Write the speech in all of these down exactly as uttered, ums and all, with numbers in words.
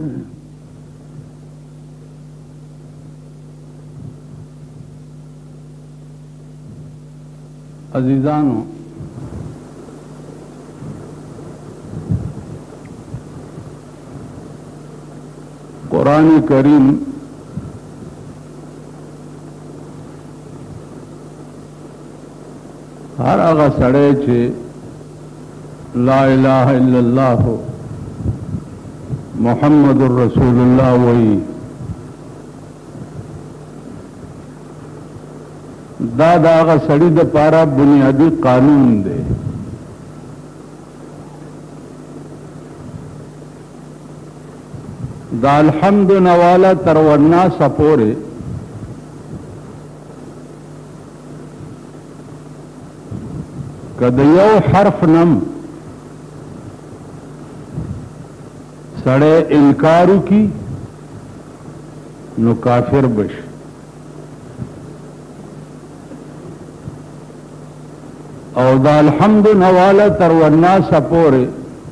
अजीजानो, कुरान करीम हर आगा सड़े छे ला इलाहा इल्लल्लाह मुहम्मदुर रसूलुल्लाह वही दा दागा सड़ी द पारा बुनियादी कानून दे। दा अल्हम्द नवाला तरवन्ना सपोरे कदयो हर्फ नम सड़े इनकारू की नु काफिर बश। और दा अल्हम्द नवाला तरवन्ना सपोरे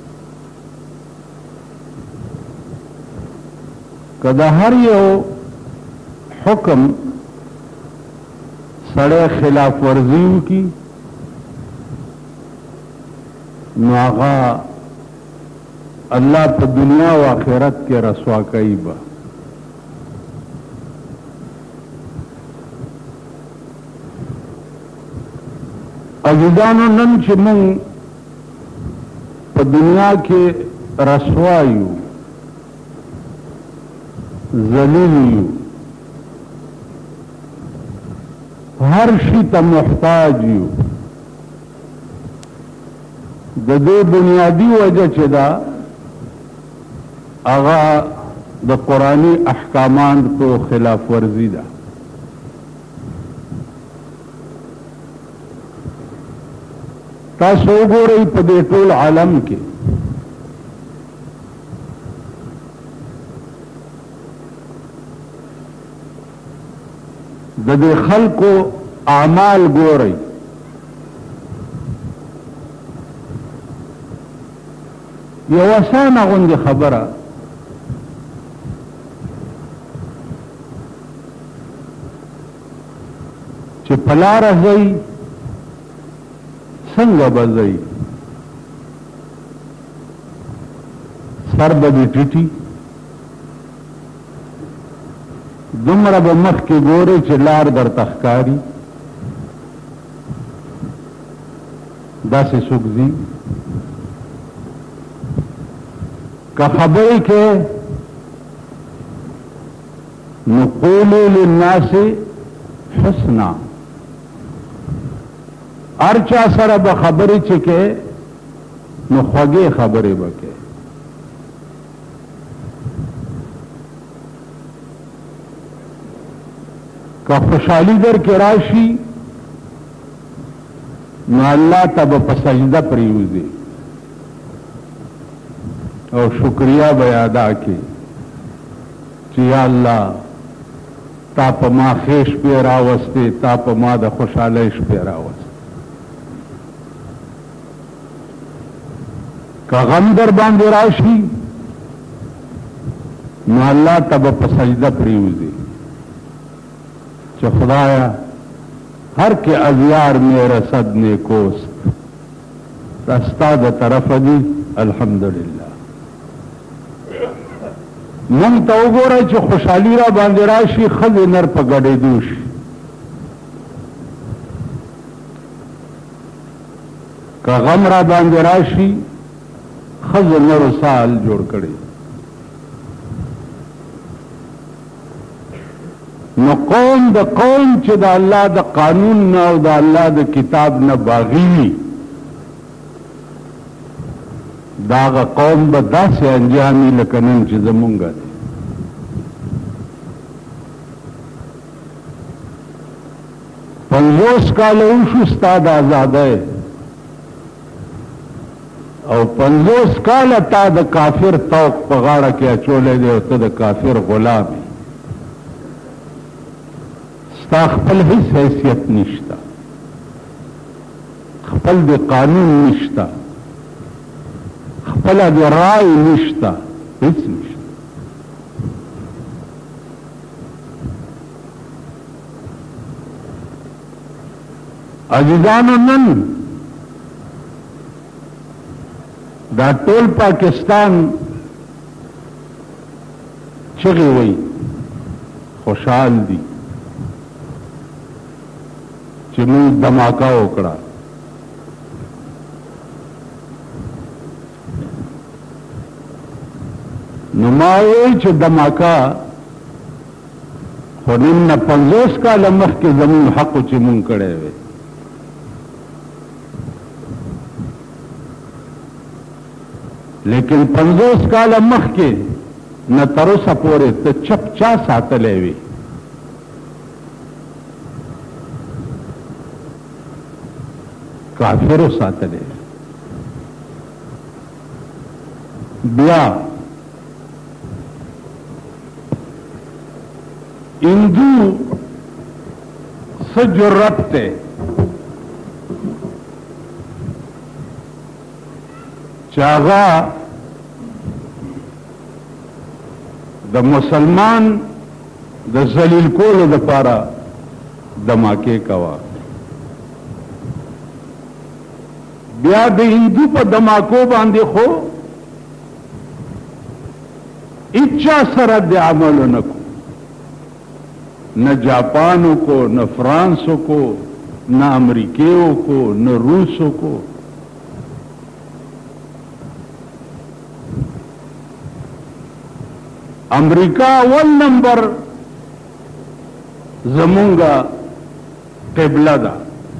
कदा हर यो हुक्म सड़े खिलाफ वर्जी की नागा अल्लाह पर दुनिया व आखिरत के रसवा कई बा। अजीजानो नन चिमंग पर दुनिया के रसवायु जलीलियु हर शी त मुहताज यू दे बुनियादी वजह चदा आगा द कुरानी अहकामान तो खिलाफ वर्जी दा। तासो गो रही पदे टोल आलम के ददे खल को आमाल गो रही ये वसाना गुंज खबरा चे फला रही संग बजई सर बदी टिटी दुमरा बमख के गोरे चिल्लार दर तखकारी दस सुखजी का खबर के नुकूल लिन्नासे हुस्ना अर्चा सर बखबरी चिके नुखगे खबरे बके। का खुशहाली दर के राशि न अल्लाह तब पसजदा परियूजे और शुक्रिया बयादा के चिया अल्लाह ताप मा खेश पे रावस्ते ताप मा द खुशहालेश पे रावस्ते का गम दर बांधे राशि न अल्लाह तब पसजदा परियूजे च खुदाया हर के अजियार मेरा सदने कोस्त रस्ताद तरफ दी अल्हम्दुलिल्लाह। मन तो गो रहे च खुशहाली रा बांधे राशि खज नर पगड़े दूश का गम रा बांधे राशि खज नर साल जोड़ करे न कौम द कौम च द अल्लाह द कानून न द अल्लाह द किताब न बागी दाग कौम ब दा से अंजामी लकनन च जमुंगा दे। पंजोस का लऊश उस्ताद आजाद है और पंजोस का लता द काफिर तौक पगाड़ा के अचोले दे तो द काफिर गुलाम खपल ही हैसियत निश्ता खपल दे कानून निश्ता खपल दे राय निश्ता हिच निश्ता عزیزانو نن دا ټول پاکستان چغې وي خوشحال دي چې موږ دماکه وکړه. نو ما وایي چې دماکه خو نن نه پنځوس کاله مخکې زموږ حق چې موږ کړی وی. لیکن پنځوس کاله مخکې نه تر اوسه پورې ته چپ چا ساتلی وي؟ کافرو ساتلی. بیا هندو څه جرأت دی چې هغه د مسلمان د ذلیل کولو دپاره دماکې کوه. بیا د هندو په دماکو باندې خو هیچا سره د عملو نه کو، نہ جاپانوں کو، نہ فرانسوں کو، نہ امریکیوں کو، نہ روسوں کو. امریکہ اول نمبر زمونگا قبلہ دا.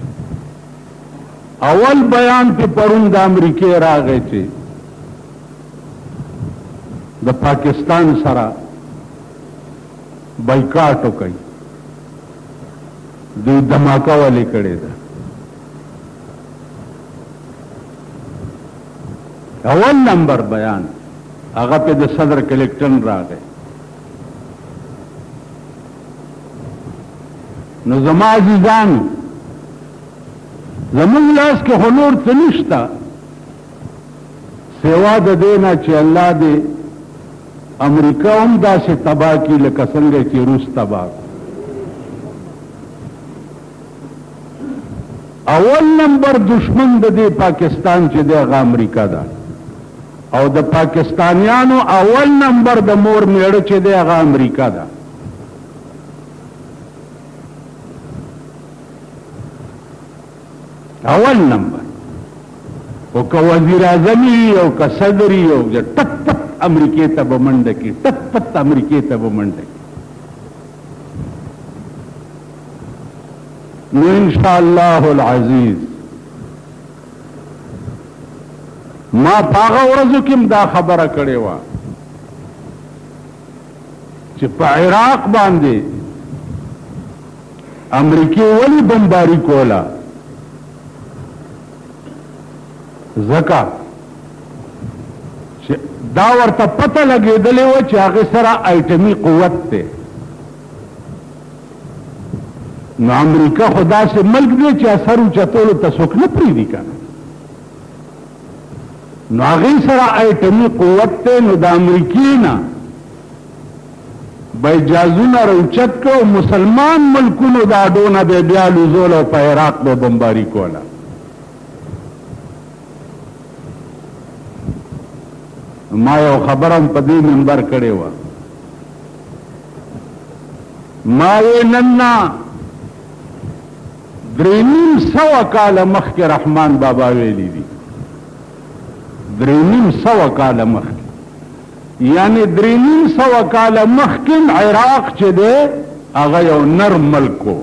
اول بیان پہ پرون دا امریکی راغے چے دا پاکستان سرا بایکاټ وکړي، دوی دماکه ولې کړې ده؟ اول نمبر بیان هغه په د صدر کلکټن راغی. نو زما عزیزان زموږ لاس کې خو نور څه نشته سوا د دې نه چې الله دې امریکا هم داسې تباه کی لکه څنګه چې روس تباه. اول نمبر دشمن د دې پاکستان چې دی هغه امریکا ده، او د پاکستانیانو اول نمبر د مور میړه چې دی هغه امریکا ده. اول نمبر. او که وزیر اعظم وي او که صدر وي او ټک ټک امریکې ته به منډه کړي، ټک پت امریکې ته به منډه کړي. نو انشاءالله العزیز ما په هغه ورځو کې هم دا خبره کړې وه چې په عراق باندې امریکې ولې بمباري کوله؟ ځکه دا ورته پته لګېدلې وه چې هغې سره ایټمي قوت دی. نو امریکا خو داسې ملک دی چې اثر اوچتولو ته څوک نه پرېږدي که نه. نو هغې سره ایټمي قوت دی. نو د امریکې نه به جازونه راوچت کړه او مسلمان ملکونو د اډو نه به بیا لوزول او په عراق به بمباري کوله. ما یو خبرم په دې منبر کړې وه، ما یې نن نه درې نیم سوه کاله مخکې رحمان بابا ویلي دي. درې نیم سوه کاله مخکې، یعنې درې نیم سوه کاله مخکې عراق چې دی هغه یو نرم ملک و،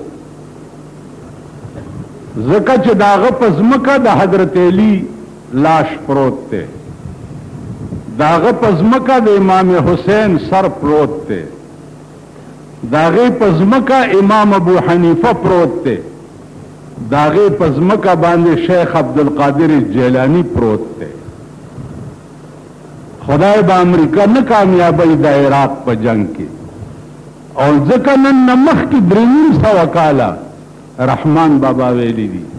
ځکه چې د هغه په ځمکه د حضرت علي لاش پروت دی، د هغه په ځمکه د امام حسین سر پروت دی، د هغې په ځمکه امام ابو حنیفه پروت دی، د هغې په ځمکه باندې شیخ عبدالقادر جیلانی پروت دی. خدای به امریکا نه کامیابی د عراق په جنگ کې. او ځکه نن نه مخکې درې نیم سوه کاله رحمان بابا ویلي دي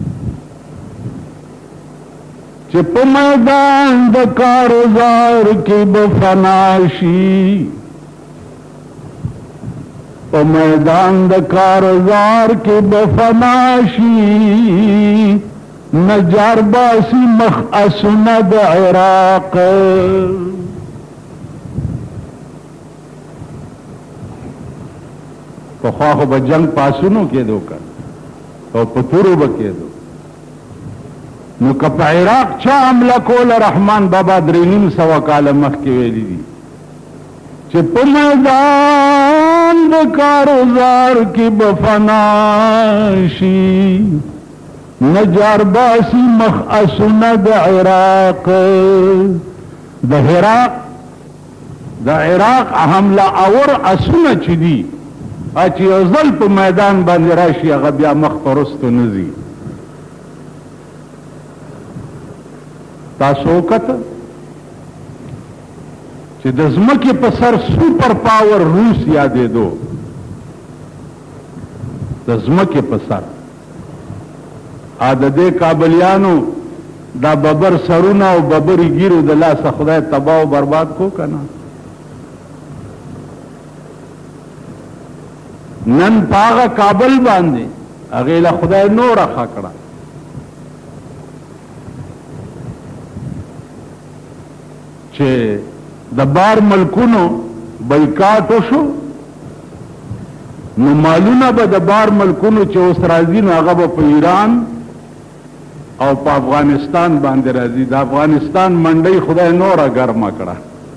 چې په میدان د کارزار کې به فنا شي، په میدان د کارزار کې بفناشي نجار باسی مخ اسونه د عراق پخوا خو به جنگ پاسونو کېدو که او په تورو به کېدو نو که په عراق چا حمله کوله رحمان بابا درې نیم سوه کاله مخکې ویلي دي چې په میدان د کاروزار کې به فنا شي نجار باسی مخ اسونه د عراق د عراق د عراق حمله اور اسونه چې دي چې یو ځل په میدان باندې راشي هغه بیا مخ ته رستو نه ځي تاسو وکته چې د ځمکې په سر سوپر پاور روس یادېدو د ځمکې په سر ا د دې کابلیانو دا ببر سرونه او ببري ګیرو د لاسه خدای تباہ او برباد کو کنه نن پاغه کابل باندې هغه له خدای نور راخا کړه چې د بار ملکونو بایکاټ وشو نو مالونه به د بار ملکونو چې اوس راځي نو هغه به په ایران او په افغانستان باندې راځي د افغانستان منډۍ خدای نوره ګرمه کړه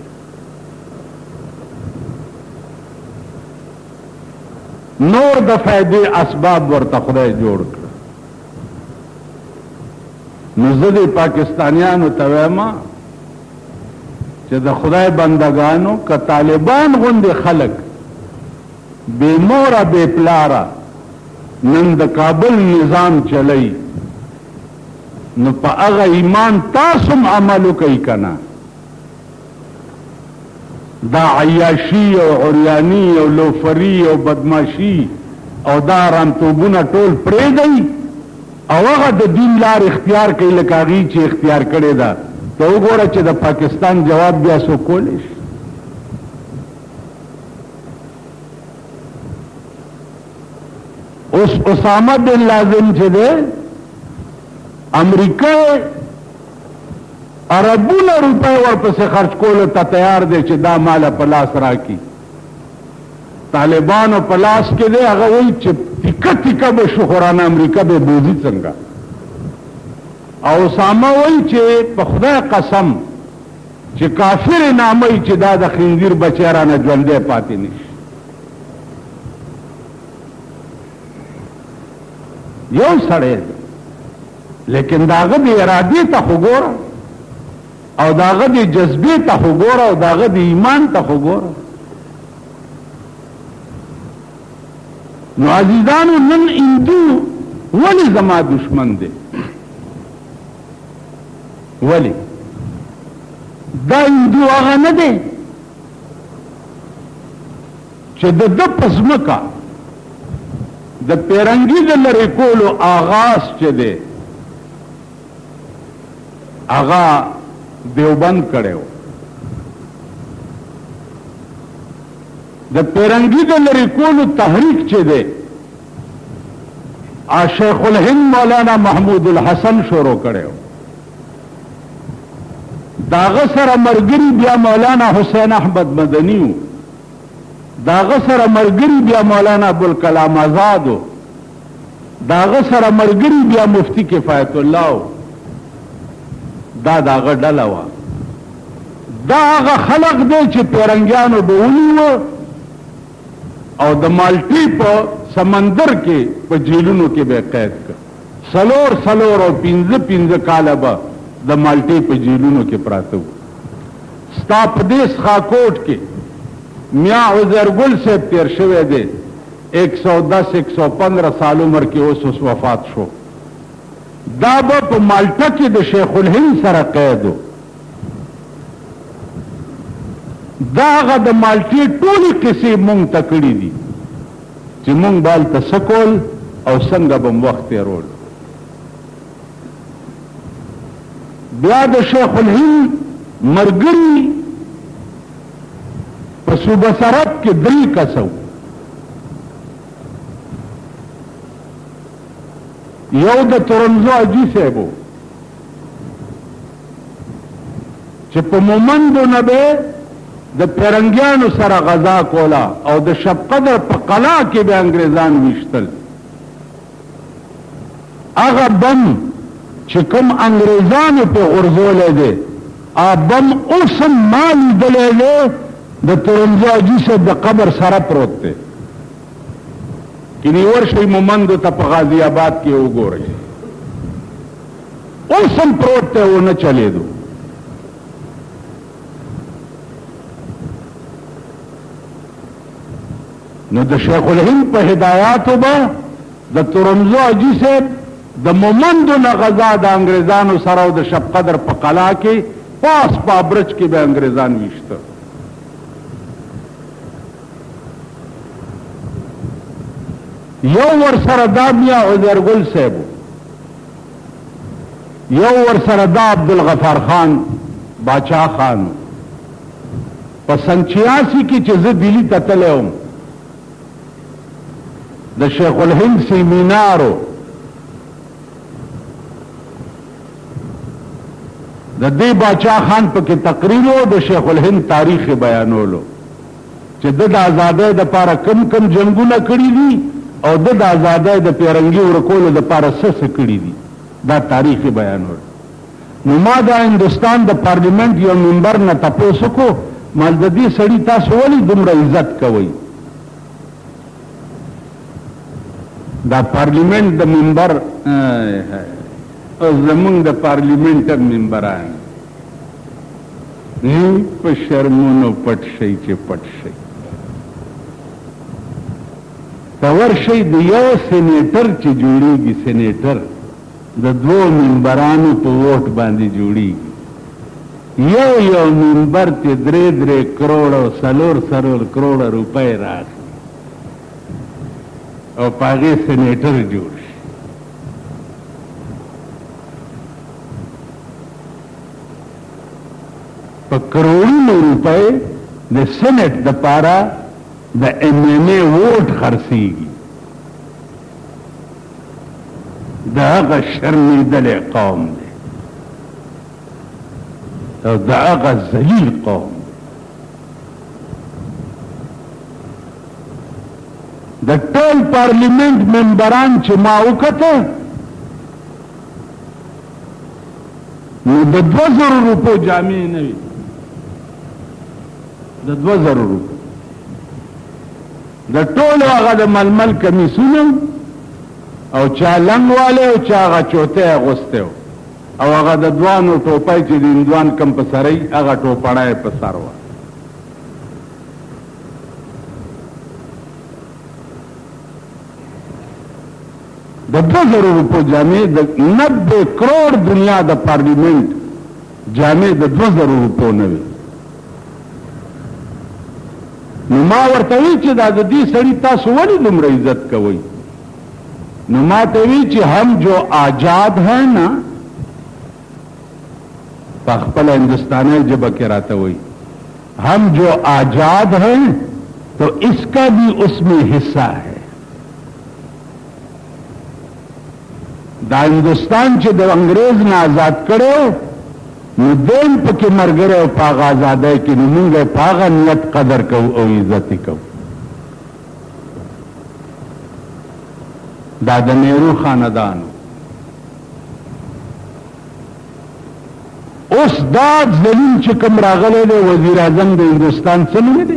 نور د فائدې اسباب ورته خدای جوړ کړ نو زه د پاکستانیانو ته وایم چې د خدای بندگانو که طالبان غوندې خلک بے موره بے پلاره نن د کابل نظام چلی نو په هغه ایمان تاسو هم عمل وکئ کنه دا عیاشی او عریانی او لوفری او بدماشی او دا رامتوبونه ټول پرېږدئ او هغه د دین لار اختیار کوي لکه هغې چې اختیار کړې ده ته وګوره چې د پاکستان جواب بیا څوک کولی شي اوس اسامه بن لازم چې دی امریکا اربونه روپۍ ورپسې خرچ کولو ته تیار دی چې دا ماله په لاس راکړي طالبانو په لاس کې دی هغه وایي چې تیکه تیکه به شو خورانه امریکا به بوځي څنګه او اسامه وایي چې په خدای قسم چې کافر ناموي چې دا د خنزیر بچی رانه ژوندی پاتې نشي یو سړی دی لیکن داغه د ارادې ته خو ګوره او داغه د جذبې ته خو ګوره او داغه د ایمان ته خو ګوره نو عزیزانو نن هندو ولې زما دشمن دی ولې دا هندو هغه نه دی چې د ده په ځمکه د پیرنګي د لرې کولو آغاز چې دی هغه دیوبند کړی و د پیرنګي د لرې کولو تحریک چې دی شیخ الهند مولانا محمود الحسن شروع کړی و داغه سره مرګري بیا مولانا حسین احمد مدني و داغه سره مرګري بیا مولانا ابوالکلام آزاد و داغه سره مرګري بیا مفتی کفایت الله و دا داغه ډله وه دا هغه خلق دی چې پیرنګیانو به ونیوه او د مالټې په سمندر کې په جیلونو کې به قید کړ څلور څلور او پنځه پنځه کاله به د مالټې په جیلونو کې پراته وو ستا په دې سخاکوټ کې میاں عزیرګل صاحب تیر شوی دی ایک سو دس ایک سو پندرہ سال عمر کې اوس اوس وفات شو دا به په مالټه کې د شیخ الهند سره قید و دا هغه د مالټې ټولې قصې مونږ ته کړي دي چې مونږ به هلته څه کول او څنګه به م وخت تېرول بیا د شیخ الهند مرګري په صوبه سرحد کې درې کسه یو د ترنزو حاجي صاحبو چې په مومندو نه به د پیرنګیانو سره غذا کولا او د شب قدر په قلا کې به انګریزان ویشتل. هغه بم چې کوم انګریزانو په غورځولی دی هغه بم اوس هم ما لیدلی دی د ترنزو حاجي صاحب د قبر سره پروت دی. کنی ورشئ مومندو ته په غازی آباد کې وګورئ اوس هم پروت دی ونه چلیدو. نو د شیخ الهند په هدایاتو به د ترنزو حاجي صاحب د مومندو نه غذا د انګریزانو سره او د شب قدر په قلا کې پاس په برج کې به انګریزان ویشته. یو ور سره دا بیا عذرګل صاحب، یو ور سره دا عبدالغفار خان باچا خان. په سن چھیاسی کې چې زه دلی ته تللی وم د شیخ الهند سیمینارو د دې باچا خان په کې تقریر و د شیخ الهند تاریخ بیانولو چې د آزادۍ د پاره کم کم جنگونه کړي دي او د آزادۍ د پیرنګي ورکولو د پاره څه څه کړي دي دا تاریخ بیانول. نو ما د هندوستان د پارلیمنت یو ممبر نه تپوس کو مال د دې سړي تاسو ولې دومره عزت کوئ؟ دا پارلیمنت د ممبر او زمونږ د پارلیمنت ممبران په شرمونو پټ شي چې پټ شي. ته ورشئ د یو سینیټر چې جوړیږي سینیټر د دوو ممبرانو په ووټ باندې جوړیږي. یو یو ممبر چې درې درې کروڑ او څلور څلور کروڑ روپۍ راځي او په هغې سینیټر جوړ شي. په کروڑونو روپۍ د سینټ دپاره د ایم ایم اے ووټ خرڅېږي. د هغه شرمېدلی قوم دی او د هغه ذلیل قوم دی. د ټول پارلیمنت ممبران چې ما وکته نو د دوه زرو روپو جامې نه وي، د دوه زرو روپو د ټولو هغه د ململ کمیسونه او چا لنګ والی او چا هغه چوتی اغوستی او هغه د دوانو ټوپی چې د هندوان کم په سرۍ هغه ټوپړی په سر وه. د دوه زرو روپو جامې د نبے کروڑ دنیا د پارلیمنت جامې د دوه زرو روپو نه وي. نو ما ورته وی چې دا د دې سړي تاسو ولې دومره عزت کوئ؟ نو ما ته وی چې هم جو آزاد ہے نا په خپله هندوستانی ژبه کې راته وی हम जो आजाद हैं तो इसका भी उसमें हिस्सा है. دا هندوستان چې د انګریز نه آزاد کړو نو دین پکې مرګره او په هغه آزادۍ کې نو موږ په هغه نیت قدر کوو او عزت یې کوو. دا د نهرو خاندان اوس دا ذلیل چې کوم راغلی دی وزیر اعظم د هندوستان څه نوم دی؟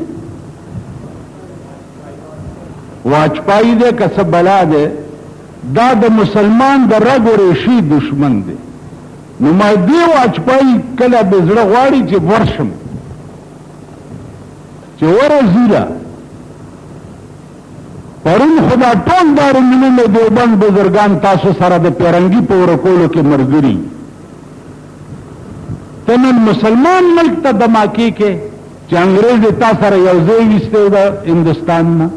واجپائی دی که څه بلا دی؟ دا د مسلمان د رګ و ریشې دشمن دی. نو ما دې واجپائی کله به زړه غواړي چې ورشم چې ورځیله پرون خدا ټول دارالعلوم دیوبند بزرګان تاسو سره د پیرنګي په ورکولو کې ملګري ته نن مسلمان ملک ته دماکې کې چې انګریز یې تا سره یو ځای ویستی د هندوستان نه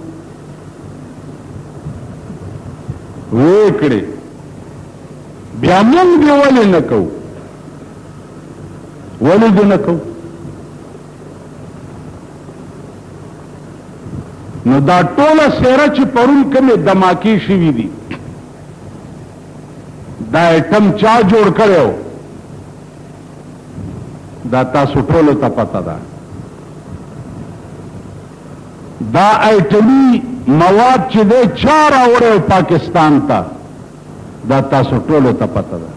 وې کړې بیا موږ دې ولې نه کوو؟ ولې دې نه کوو؟ نو دا ټوله څیره چې پرون کومې دماکې شوي دي دا ایټم چا جوړ کړو دا تاسو ټولو ته پته ده. دا ایټمي مواد چې دی چا راوړی پاکستان ته دا تاسو ټولو ته پته ده.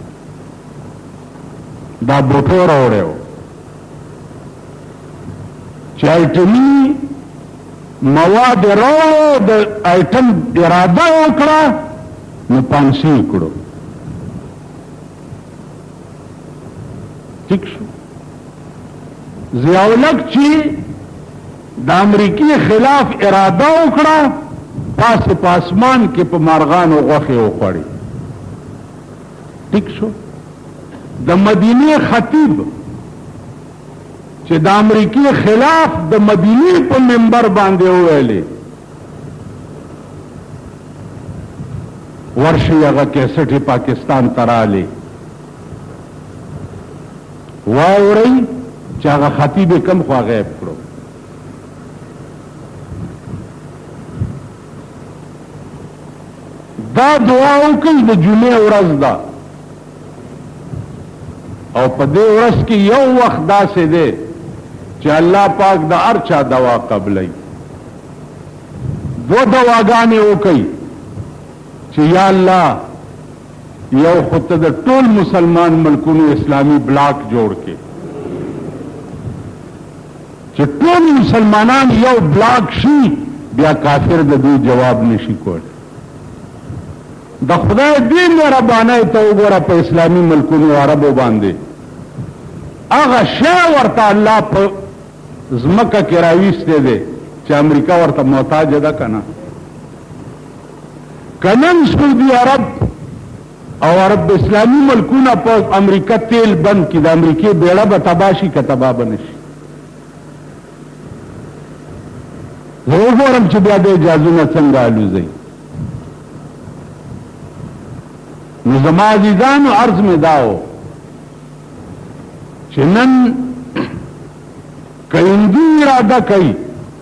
دا بوټو راوړی و چې ایټمي مواد راوړو د ایټم اراده وکړه نو پانسي کړو. ٹھیک شو. ضیاءالحق چې د امریکای خلاف اراده وکړه پاس پاسمان کې په مارغانو غوښې وخوړې. ٹھیک شو. د مدینه خطیب چې د امریکای خلاف د مدینه په منبر باندې وویلې ورشي هغه کیسټ پاکستان تراله واوري چې هغه خطیب کم خوا غیب کړو. دا دعا وکړي د جمعې ورځ ده او په دې ورځ کې یو وخت داسې دی چې الله پاک د هر چا دوا قبلوي. دو دواګانې وکړي چې یا الله یو خود ته د ټول مسلمان ملکونو اسلامی بلاک جوړ کې چې ټول مسلمانان یو بلاک شي بیا کافر د دوی جواب نشي کول. د خدای دین ربانه ته وګوره په اسلامی ملکونو عربو باندې هغه شی ورته الله په ځمکه کې راویستی دی چې امریکا ورته محتاج ده که نه. که نن سعودي عرب او عرب اسلامی ملکونه په امریکا تیل بند کړي د امریکې بیړه به تباه شي که تباه به نه شي. زه وګورم چې بیا د جهازونه څنګه الوځي. نو زما عزیزانو عرض مې دا و چې نن که هندو اراده کوي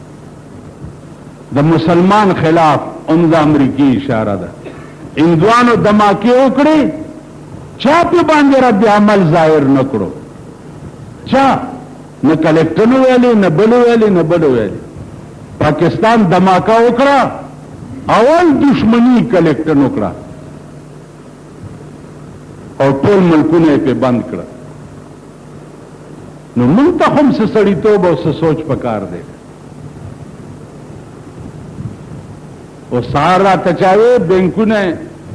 د مسلمان خلاف هم د امریکې اشاره ده. هندوانو دماکې وکړې چا په باندې رد عمل ظاهر نه کړو. چا نه کلکټر ویلې نه بل ویلې نه بل ویلې. پاکستان دماکه وکړه اول دشمنی کلکټر وکړه او ټول ملکونه په بند کړه. نو موږ ته هم څه سړیتوب او څه سوچ پکار دی. او سهار راته چا وی بینکونه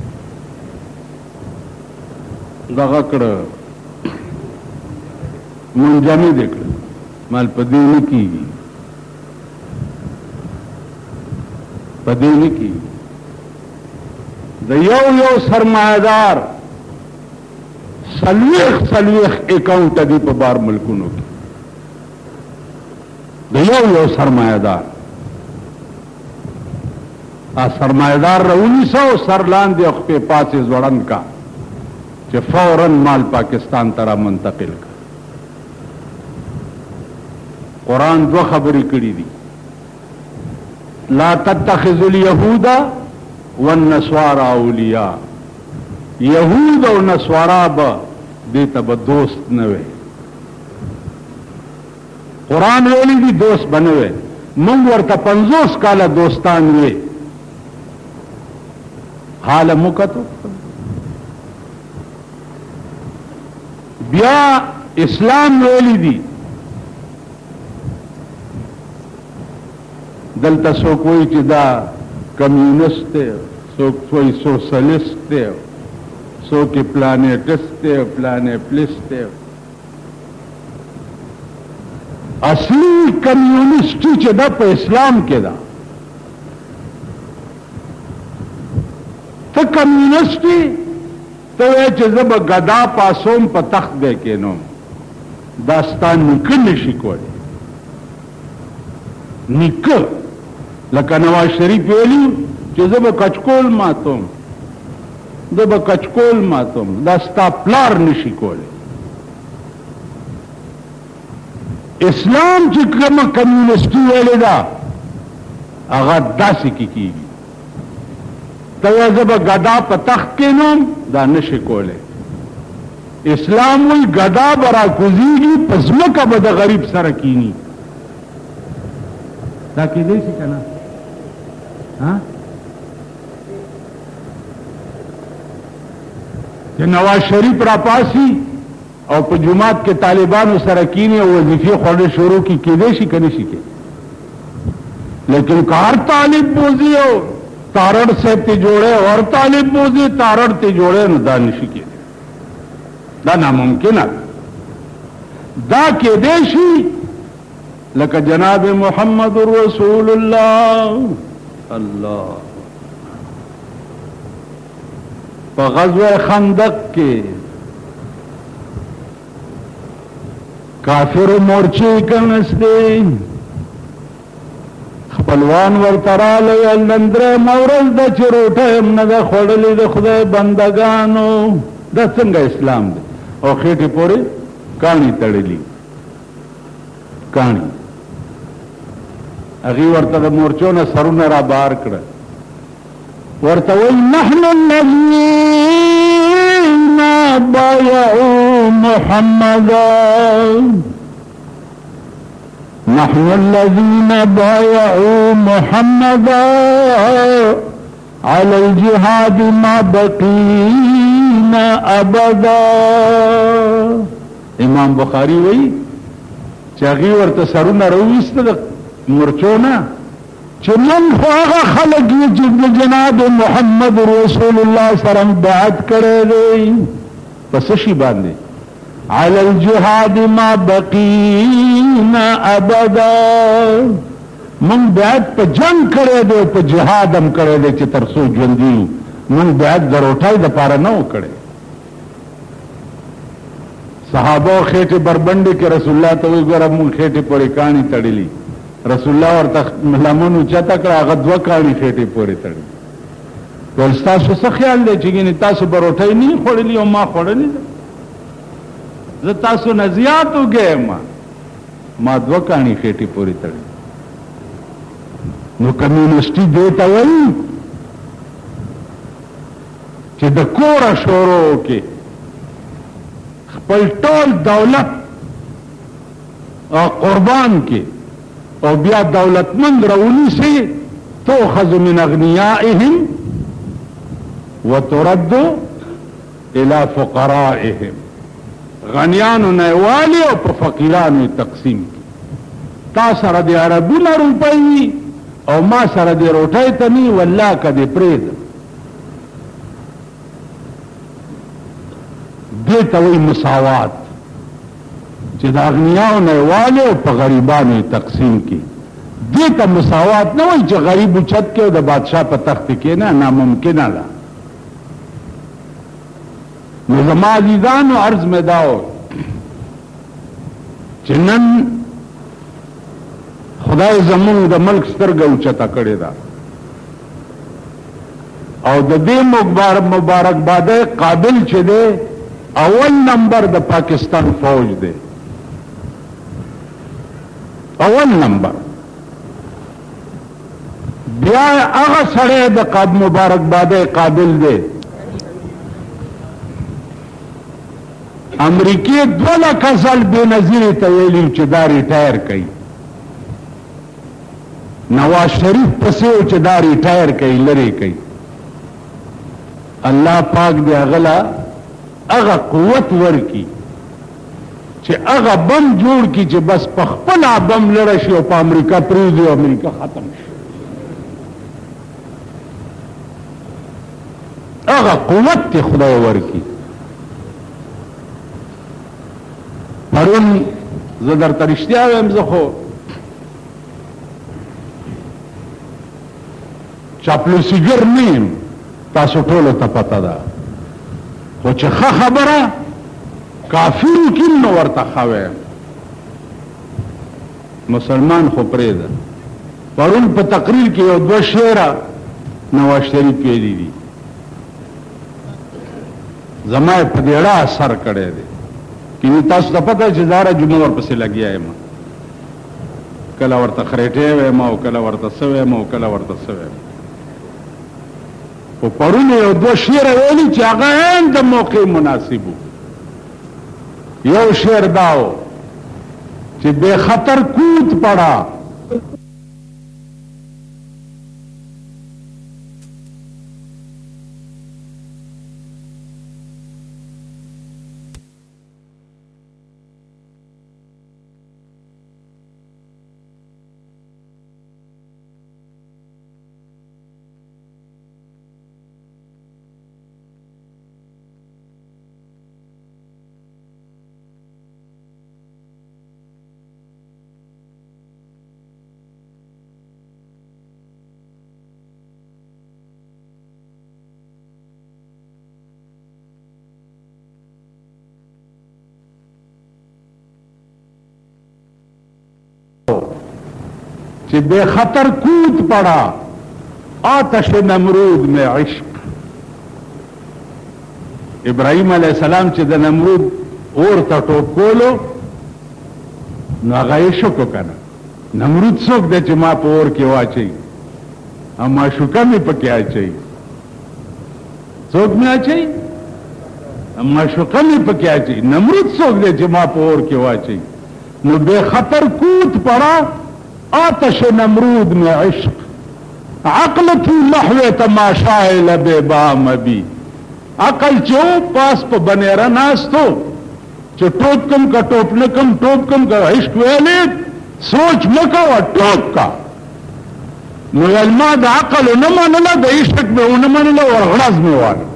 دغه کړه منجمد یې کړه مال په دې نه کېږي په دې نه کېږي. د یو یو سرمایهدار سلویخ سلویخ اکاؤنٹ دی په بار ملکونو کې د یو یو سرمایهدار ا سرمایهدار راونی سو سر لاندې خپې پاسې زوړن کا چې فوراً مال پاکستان ته را منتقل کا. قرآن دو خبرې کړې دي لا تتخذوا اليهود والنصارى اولیاء. یهود او نصارا به دې ته به دوست نه وي. قرآن ویلي دي دوست به نه وي. موږ ورته پنځوس کاله دوستان وي حاله مو کتو. بیا اسلام ویلي دي دلته څوک وایي چې دا کمیونست دی څوک وایي سوشلیست دی څوک یې پلانیټست دی پلانیپلست دی. اصلي کمیونسټي چې دا په اسلام کې ده ته کمیونسټي ته وایې چې زه به ګدا پاسوم په تخت دی کېنوم دا ستا نیکه نشي کولی. نیکه لکه نواز شریف ویلي چې زه به کچکول ماتوم زه به کچکول ماتوم دا ستا پلار نشي کولی. اسلام چې کومه کمیونسټي ویلې ده هغه داسې کې کېږي. کته زب غدا په تخت کې نوم دا نشي کوله. اسلام وی غدا برا کوزیږي پسمکه به د غریب سره کینی. دا کې دې څه کنه ها چې نواز شریف را پاسی او په جمعات کې طالبانو سره کینی او وظیفه خوړل شروع کی کېدې شي کني شي کې. لیکن کار طالب بوزي او تارڑ سے تی جوڑے اور طالب بوزي تارڑ تی جوڑے نو دا نشي کې. دا ناممکن دا کې دې شي لکه جناب محمد رسول الله الله په غزوه خندق کې کافر مورچه کنسته خپلوان ورتراله لندره مورز د چروټه نه د خړلې د خدای بندگانو د څنګه اسلام دی او خېټه پورې کانی تړلې کانی اغي ورته د مورچو نه سرونه را بار کړ ورته وای نحن الذين بايعوا محمدا نحن الذين بايعوا محمدا على الجهاد ما بقينا ابدا. امام بخاری وای چاغي ورته سرونه رويسته د مرچونه چې من هغه خلک چې جناب محمد رسول الله سره بیعت کړی دی پس شي باندې على الجهاد ما بقينا ابدا من بیعت په جنگ کړی دی په جهاد هم کړی دی چې تر څو ژوندي من بیعت دروټای د پاره نه وکړي. صحابه خېټه بربندې کې رسول الله ته وګوره مون خېټه پورې کانی تړلې رسول الله ورته ملامونو چاته کړه هغه دوه کانی خېټه پورې تړلې. ول تاسو څه خیال دی چې ګینه تاسو بروټای نه خورلې او ما خورلې زه تاسو نه زیات وګم ما دوه کانی خېټه پورې تړلې. نو کمیونسټي دیتا وایي چې د کوره شورو کې خپل ټول دولت او قربان کې او بیا دولتمند راونی سي تؤخذ من اغنیائهم وترد الى فقرائهم. غنیانو نیوالی او په فقیرانو تقسیم کی. تا سره د عربونه روپۍ او ما سره د روټۍ تنی والله کدی پرید دیتا وی مساوات چې د اغنیاو نیوالی او په غریبانو تقسیم کی. دیتا مساوات نه وی چې غریب اوچت کې او د بادشاہ په تخت کې نه ناممکنه ده. نو زما عزیزانو عرض مې داو چې نن خدای زمون د ملک سترګه اوچته کړې ده او د دې مبارک مبارک باده قابل چې ده اول نمبر د پاکستان فوج ده. اول نمبر بیا هغه سره د قاب مبارک باده قابل ده. امریکای دوله کسل بے نظیر تویلی چې دا ریټایر کړي. نواز شریف پسې چې دا ریټایر کړي لری کړي. الله پاک دې اغلا اغه قوت ورکی چې اغه بم جوړ کی چې بس په خپل بم لړ شي او په امریکا پریږدي او امریکا ختم شي. اغه قوت ته خدای ورکی. پرون زه درته رښتیا وایم زه خو چاپلوسیګر نه یم تاسو ټولو ته پته ده خو چې ښه خبره کافرو کې نو ورته ښه وایم مسلمان خو پرېږده. پرون په تقریر کې یو دوه شعره نواز شریف ویلي دي زما یې په ډېره اثر کړی دی. کینی تاسو ته پته چې زه هره جمعه ورپسې لګیا یم کله ورته خریټې ویم او کله ورته څه ویم او کله ورته څه ویم. خو پرونه یو دو شعر ویلي چې هغه عین د موقع مناسب یو شعر داو چې بے خطر کود پڑا کہ بے خطر کود پڑا آتش نمرود میں عشق. ابراہیم علیہ السلام چې د نمرود اور ته ټوپ کولو نو هغه یې شکو کنه. نمرود څوک دی چې ما په اور کې واچوي اما شوکه مې پکې اچوي. څوک مې اچوي اما شوکه مې پکې اچوي. نمرود څوک دی چې ما په اور کې واچوي. نو بے خطر کود پڑا آتش نمرود میں عشق عقل تھی محو تماشائے لبے بام ابھی. عقل چو پاس پا بنیرا ناستو چو ٹوپ کم کا ٹوپ نکم ٹوپ کم کا عشق ویلے سوچ مکا و ٹوپ کا. نو علما دا عقل نمانلا دا عشق میں نمانلا ورغرز میں والا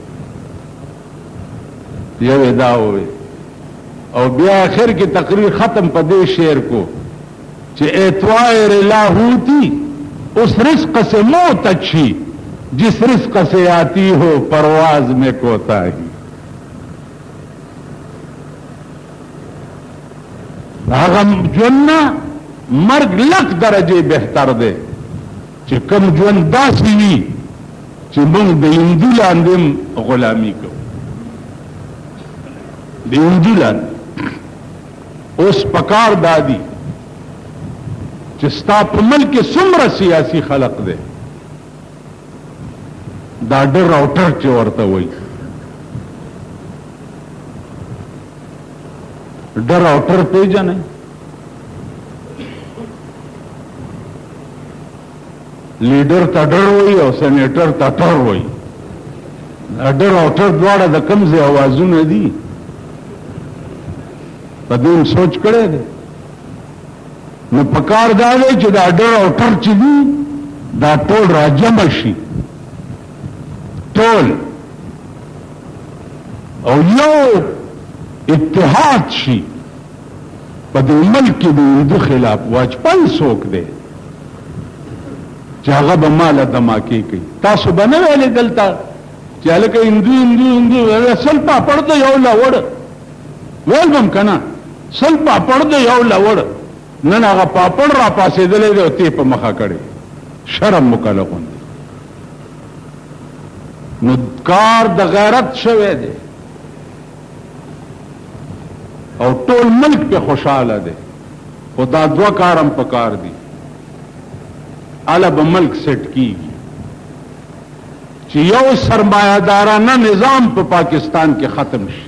یو ادا ہوئے. اور بیا آخر کی تقریر ختم پا دے شعر کو کہ اے طائر لاہوتی اس رزق سے موت اچھی جس رزق سے آتی ہو پرواز میں کوتاہی. هغه ژوند مرګ لک درجه بهتر دی چې کوم ژوند داسې وي چې موږ د هندو لاندې غلامي کوو. د هندو لاندې اوس پکار دادی چې ستا په ملک څومره سیاسي خلق دی دا ډر او ټر چې ورته وایي ډر او ټر پیژنئ. لیډر ته ډر وایي او سینیټر ته ټر وایي. ډر او ټر دواړه د کوم ځای اوازونه دي په دې سوچ کړی دی. نو پکار دا دی چې دا ډر او ټر چې دي دا ټول راجمع شي ټول او یو اتحاد شي په دې ملک کې د هندو خلاف. واجپای څوک دی چې هغه به ماله دماکې کوي. تاسو به نه ویلې دلته چې هلکه هندو هندو هندو سل پاپړ د یو لوړ ویل به م که نه سل پاپړ د یو لوړ نن هغه پاپړ را پاسېدلی دی او تی په مخه کړی شرم مکله غوندې. نو کار د غیرت شوی دی او ټول ملک پہ خوشحاله دی. خو دا دوه کارم په کار دی اله به ملک سیټ کیږي چې یو سرمایه‌دارانه نظام په پا پاکستان کې ختم شي.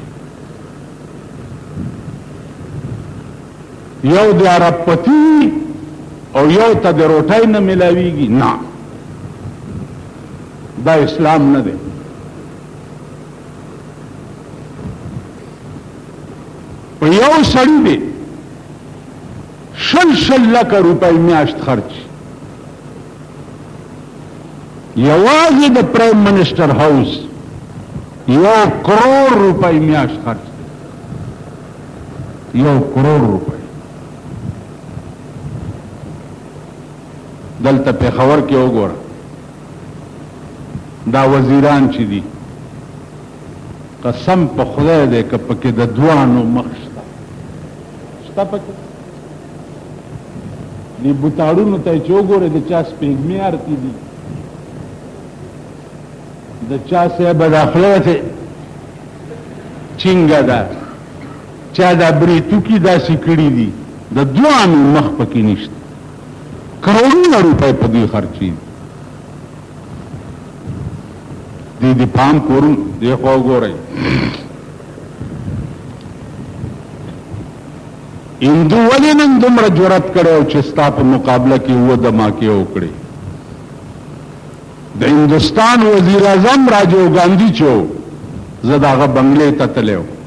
یو د عرب پتی او یو ته د روټۍ نه ملاویږي نه دا اسلام نه دی. په یو سړي دی شل شل لکه روپۍ میاشت خرچ یوازې د پرایم منسټر هاوس یو کروڑ روپۍ میاشت خرچ دی. یو کروڑ روپۍ دلته پېښور کې وګوره دا وزیران چې دي قسم په خدای دی که پکې د دوانو مخ شته شته پکې دې بوتاړونو ته چې وګورې د چا سپېږمې ارتې دي د چا صاحبه دا خوله ته چینګه ده چا دا بریتوکي داسې کړي دي د دوانو مخ پکې نشته. کروڑونه روپۍ په دوی خرچي دی دی پام کورم دی خو ګورئ هندو ولې نن دومره جرأت کړی چې ستا په مقابله کې اووه دماکې وکړي د هندوستان وزیر اعظم راجیو ګاندھی چې و زه د هغه بنګلې ته تللی وم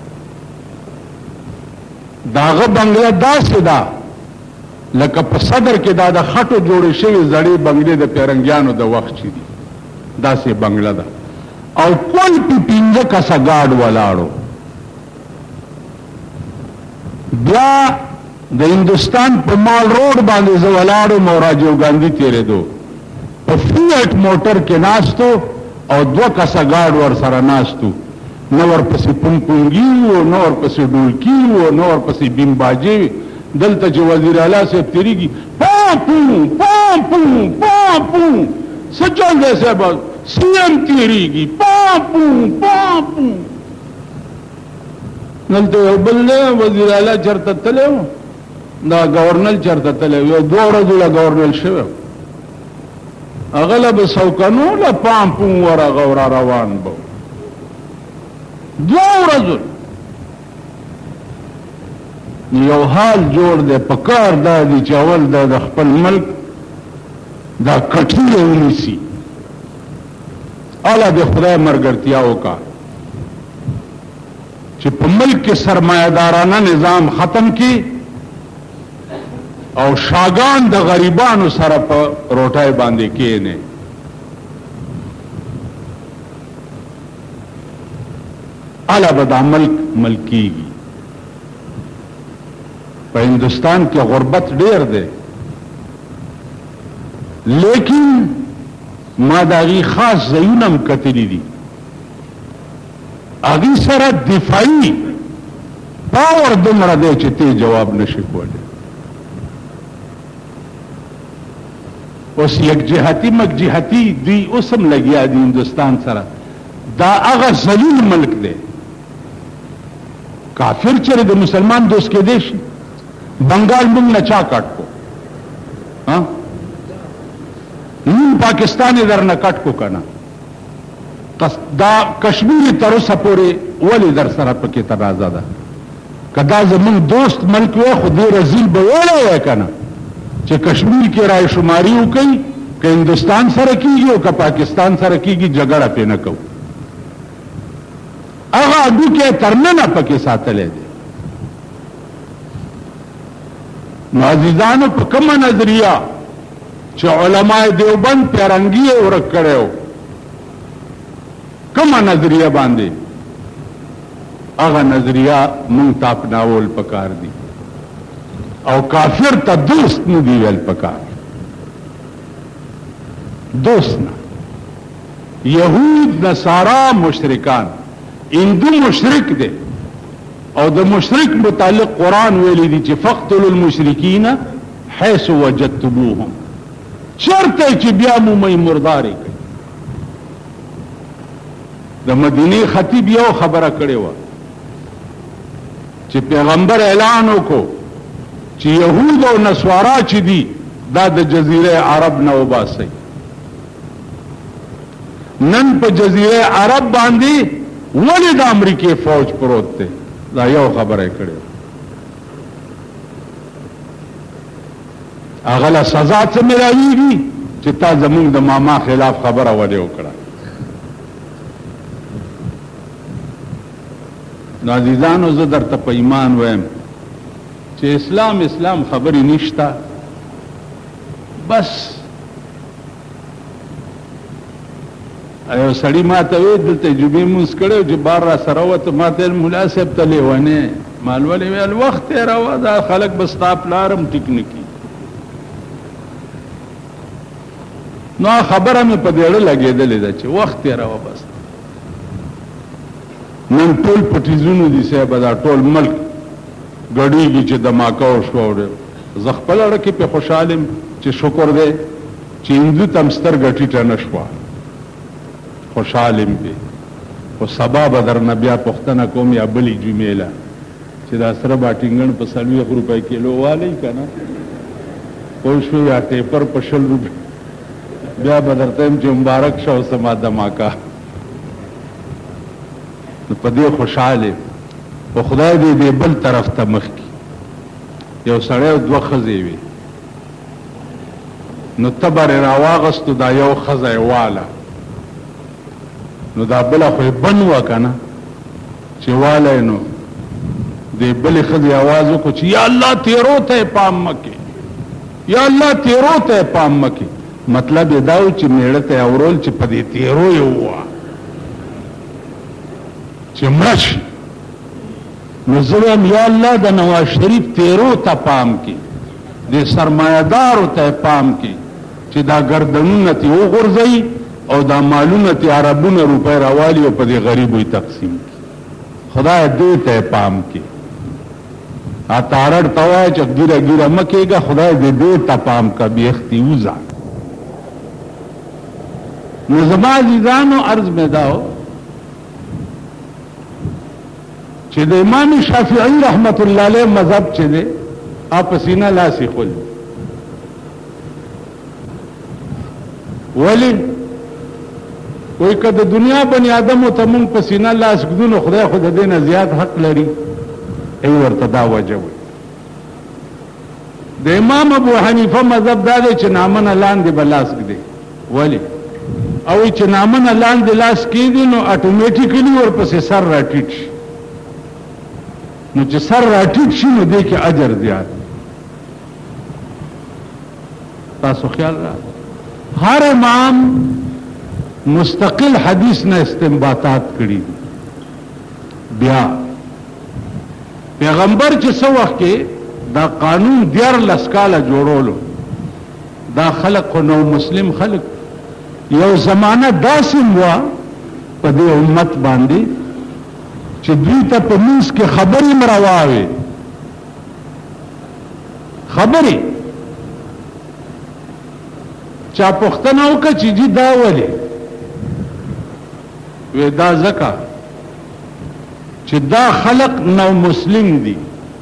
د هغه بنګله داسې ده لکه په صدر کې دا د خټو جوړې شوي زړې بنګلې د پیرنګیانو د وخت چې دي داسې بنګله ده او کل پې پنځه کسه ګارډ ولاړو بیا د هندوستان په مال روډ باندې زه ولاړم او راجیو ګاندھی تېرېدو په فیټ موټر کې ناستو او دوه کسه ګارډ ورسره ناستو نه ورپسې پونپونګي وو نه ورپسې ډولکي وو نه ورپسې بیمباجې وي دلته چې وزیر اعلی صاحب تېرېږي پاپو پاپو پاپو څه چل دی صاحب سی ایم تېرېږي پاپو پاپو دلته یو بل دی وزیر اعلی چېرته تللی و دا ګورنر چېرته تللی و یو دوه ورځو له ګورنر شوی هغه له به سوکنو له پامپو ورغه ور روان به دوه ورځو یو حال جوړ دی په کار دا دی چې اول دا د خپل ملک دا کټي ونیسي اله د خدای مرګرتیا وکړه چې په ملک کې سرمایه‌دارانه نظام ختم کی او شاګان د غریبانو سره په روټای باندې کېنه اله به دا ملک ملکیږي په هندوستان کې غربت ډیر دی لیکن ما د هغې خاص ځایونه هم کتلي دي هغې سره دفاعي پاور دومره دی چې ته جواب نشي کولی اوس یک جهتي مک جهتي دوی اوس هم لګیا دي هندوستان سره دا هغه ذلیل ملک دی کافر چېرې د مسلمان دوست کېدی شي بنگال موږ نه چا کټ کو نیم پاکستان یې در نه کټ کو که نه دا کشمیر تر اوسه پورې ولې در سره پکې تنازع ده که دا زموږ دوست ملک وی خو دې رزیل به ویلی وی که نه چې کشمیر کې رای شماري وکړي که هندوستان سره کېږي او که پاکستان سره کېږي جګړه پې نه کوو هغه هډوکی یې تر ننه پکې ساتلی دی نو عزیزانو په کومه نظریه چې علماء دیوبند پیرنګي یې ورک کړی و کومه نظریه باندې هغه نظریه مونږ ته اپناول پکار دي او کافر ته دوست نه دی ویل پکار دوست نه یهود نصارا مشرکان هندو مشرک دی او د مشرک متعلق قرآن ویلی دی چې فقتلوا المشرکین حیث وجدتموهم چرته چې بیا مومئ مردارې کوي د مدینې خطیب یو خبره کړې وه چې پیغمبر اعلان وکړو چې یهود او نصارا چې دي دا د جزیره عرب نه وباسئ نن په جزیره عرب باندې ولې د امریکې فوج پروت دی دا یو خبره کړې هغه له سزا څه ملاویږي چې تا زمونږ د ماما خلاف خبره ولې وکړه نو عزیزانو زه درته په ایمان وایم چې اسلام اسلام خبرې نشته بس ایو سړی ما ته وی دلته جمعې مونځ کړی چې بار را سره وته ما ته ملا صاحب ته لیونی مال ولې ویل وخت تېروه دا خلک به ستا پلار هم ټیک نه کي نو خبره مې په دېړه لګېدلې ده چې وخت تېروه بس نن ټول پټیزونو دي صاحبه دا ټول ملک ګډېږي چې دماکه وشوه زه خپل اړه کې پې خوشحال یم چې شکر دی چې هندو ته هم سترګه ټیټه نه شوه خوشحال یم پې خو سبا به درنه بیا پوښتنه کوم یا بلې جمعې له چې دا سره باټینګن په څلوېښت روپۍ کیلو والی که نه پوه شو یا ټیپر په شل روپۍ بیا به درته یم چې مبارک شه اوس زما دماکه نو په دې خوشاله او خدای دې دې بل طرف ته مخ کی یو سړی او دوه ښځې وي نو تبر راواغستو دا یو ښځه واله نو دا بله خو یې بن وه که نه چې والی نو دې بلې ښځې آواز وکړو چې یا الله تیرو ته یې پام مه کې یا الله تیرو ته یې پام مه کې مطلب یې دا و چې میړه ته یې اورول چې په دې تیرو یې ووایه چې مړه شي نو زه وایم یا الله د نواز شریف تیرو ته پام کې دې سرمایهدارو ته پام کې چې دا ګردنونه تې وغورځوي او دا مالونه تې عربونه روپۍ راوالي او په دې غریبو یې تقسیم کړي خدای دې ته پام کې اتارړ ته وایه چې ګیره ګیره مه کېږه خدای دې دې ته پام که بیختي وځه نو زما عزیزانو عرض مې دا و چې د امام شافعي رحمت الله علیه مذهب چې دی آپ پسینه لاسی خل ولی وی که د دنیا بنی آدمو ته مونږ پسینه لاس ږدو نو خدای خو د دې نه زیات حق لري ای ورته دا وجه وي د امام ابو حنیفه مذهب دا دی چې نامنه لاندې به لاس ږدي ولی او چې نامنه لاندې لاس کېږي نو اټومیټیکلی ورپسې سر راټیټ شي نو چې سر راټیټ شي نو دې کې اجر زیات تاسو خیال را هر امام مستقل حدیث نه استنباطات کړي بیا پیغمبر چې څو وخت کې دا قانون دیر لسکاله جوړولو دا خلق نو مسلم خلق یو زمانہ داسم وا په دې امت باندې چې دوی ته په منځ کې خبرې مرواوي خبرې چا پوښتنه وکړه چې جی دا ولې وې دا ځکه چې دا خلق نو مسلم دي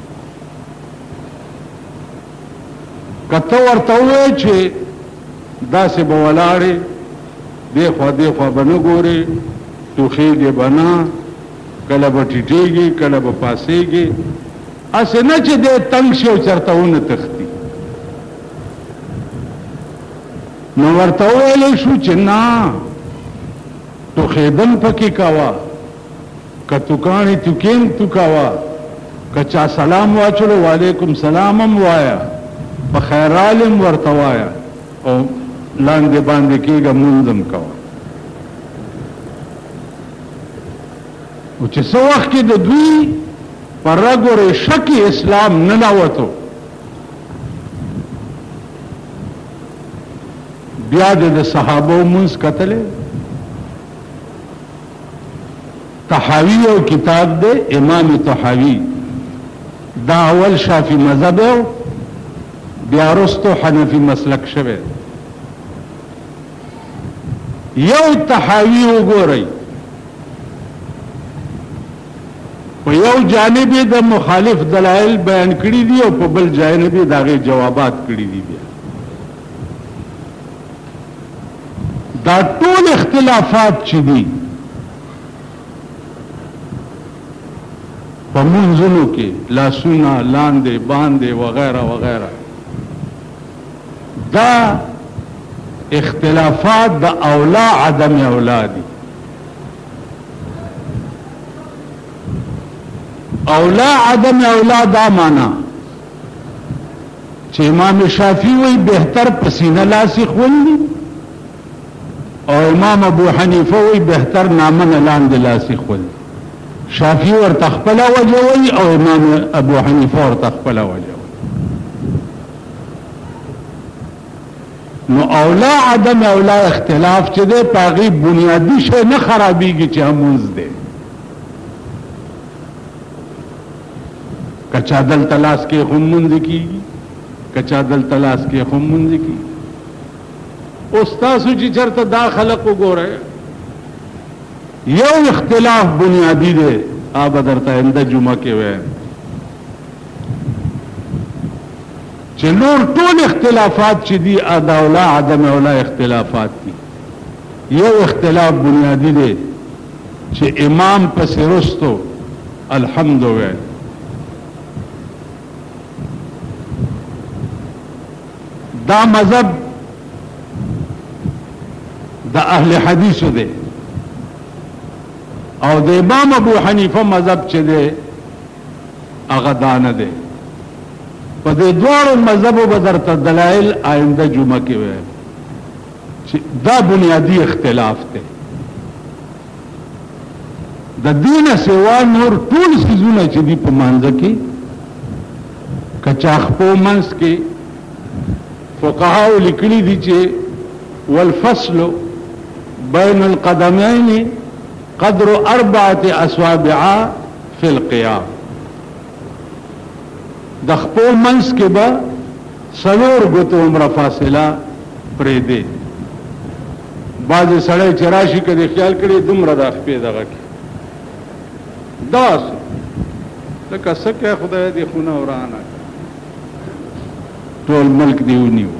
کته ورته وې چې داسې به ولاړې دیخوا دیخوا به نه ګورې ټوخېږې به نه کله به ټیټېږي کله به پاسېږي اسې نه چې دی تنګ شي او چېرته ونه تښتي نو ورته وویلی شو چې نه ټوخېدل پکې کوه که توکاڼې توکېم تو کوه که چا سلام واچلو وعلیکم سلام هم وایه په خیرال هم ورته وایه او لاندې باندې کېږه مونځ هم کوه او چې څه وخت کې د دوی په رګ و ریشه کې اسلام نه ننوتو بیا د صحابو مونځ کتلی طحاوی او کتاب دے امام طحاوی دا اول شافی مذہب ہے بیا رستو حنفی مسلک شوه یو طحاوی وګورئ په یو جانب د مخالف دلایل بیان کړي دي او په بل جانب داغه جوابات کړي دي بیا دا ټول اختلافات چې دي په منځونو کې لاسونه لاندې باندې وغیرہ وغیرہ دا اختلافات د اولا عدم اولا دي اولا عدم اولا دا مانا چې امام شافعی وی بهتر پسینه لاسی خوندي او امام ابو حنیفه وی بهتر نامن لاندې لاسی خوندي شافعی ور تخپل وجوي او امام ابو حنیفه ور تخپل وجوي نو اولا عدم اولا اختلاف چې ده پاغي بنیادی شی نه خرابيږي چې همونز ده کچا دل تلاس کې هم منځ کیږي کچا دل تلاس کې هم منځ کیږي استاد چې چرته داخله کو ګوره یو اختلاف بنیادی ده آب درته انده جمعه کې وای چې نور ټول اختلافات چې دي ادا اولا عدم اولا اختلافات دي یو اختلاف بنیادی ده چې امام پس رستو الحمد ویل. دا مذهب د اهل حدیثو دی او د امام ابو حنیفه مذهب چې دی هغه دا نه دی. په دې دواړو مذهبو به درته دلایل آینده جمعه کې وایي چې دا بنیادی اختلاف دی. د دینه سوا نور ټول څیزونه چې دي په مانځه کې کچاخپو منځ کې فقهاو لیکلي دي چې والفصل بین القدمین قدر اربعه اصابع فی القیام. د خپو منځ کې به څلور ګوتو عمره فاصله پرېږدي. بعضې سړی چې راشي که دې خیال کړي دومره د خپې دغه کې داسې لکه څه کوي خدای دې خونه ورانه ټول ملک دې ونیو.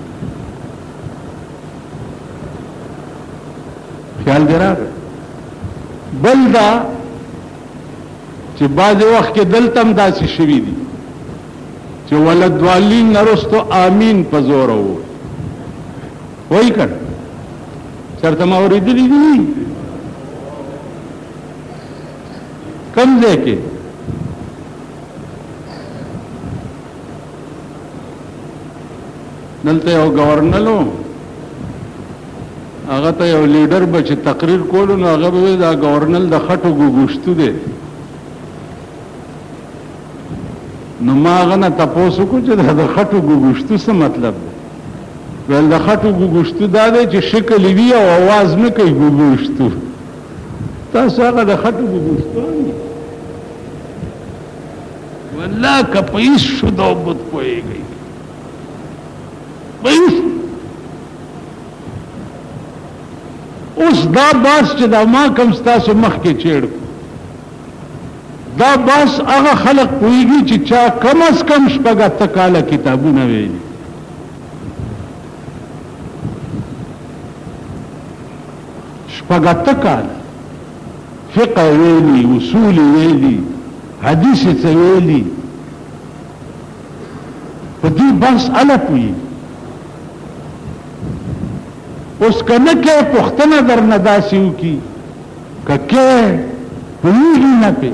خیال دې راغی. بل دا چې بعضې وخت کې دلته هم داسې شوي دي چې ولدوالین نه رستو آمین په زوره ووایي. وایي که نه چېرته ما اورېدلي دي کوم ځای کې دلته یو گورنر و هغه ته یو لیډر به چې تقریر کولو نو هغه به دا گورنر د خټو ګوګوشتو دی. نو ما هغه نه تپوس وکړو چې دا د خټو ګوګوشتو څه مطلب دی؟ ویل د خټو ګوګوشتو دا دی چې شکل یې وي او اواز نه کوي ګوګوشتو. تاسو هغه د خټو ګوګوشتو والله که په هېڅ شده او بد پوهېږئ اوس دا باس چې دا ما کم ستاسو مخکې چیړ دا باس هغه خلق پوهېږي چې چا کم از کم شپږ اته کاله کتابونه ویلي. شپږ اته کاله فقه ویلي، اصول ویلي، حدیث څه ویلي، په دې بحث اله پوهېږي. اوس که نه کې پوښتنه درنه داسې وکړي که کې پوهېږي نه پې.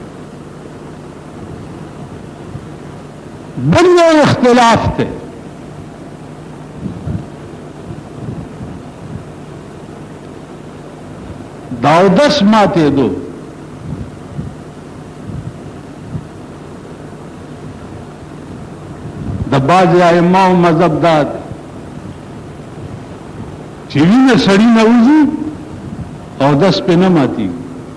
بل یو اختلاف دی د اودس ماتېدو. د بعضې ائمهو مذهب دا دی چې وینه سړي نه وځي اودس پې نه ماتېږي.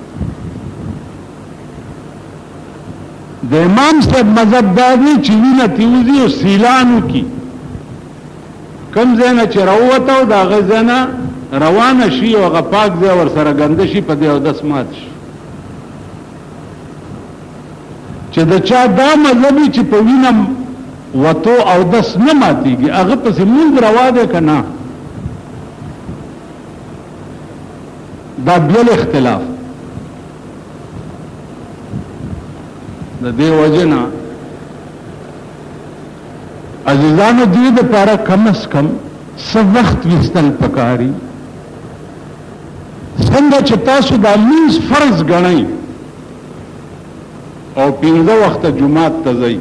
د امام صاحب مذهب دا دی چې وینه ترې وځي او سیلان وکړي. کوم ځای نه چې راووته او د هغه ځای نه روانه شي او هغه پاک ځای ورسره ګنده شي په دې اودس مات شي. چې د چا دا مذهب وي چې په وینه وتو اودس نه ماتېږي هغه پسې مونځ روا دی که نه؟ دا بیل اختلاف. د دې وجه نه عزیزانو دې دپاره کم از کم څه وخت ویستل پکاري. څنګه چې تاسو دا لمونځ فرض ګڼئ او پنځه وخته جومات ته ځئ